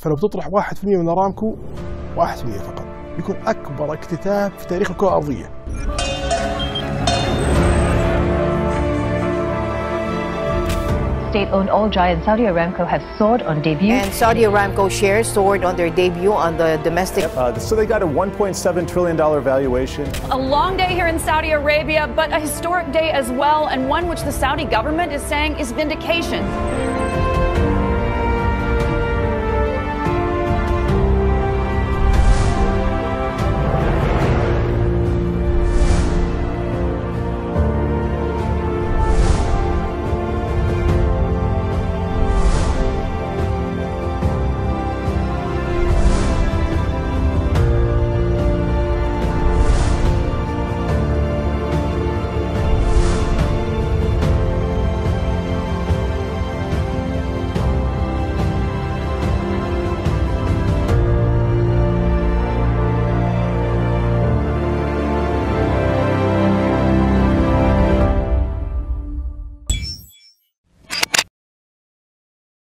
فلو بتطرح 1% من أرامكو 1% فقط بيكون أكبر اكتتاب في تاريخ الكرة الأرضية. State-owned oil giant Saudi Aramco have soared on debut. And Saudi Aramco shares soared on their debut on the domestic. So they got a $1.7 trillion valuation. A long day here in Saudi Arabia, but a historic day as well, and one which the Saudi government is saying is vindication.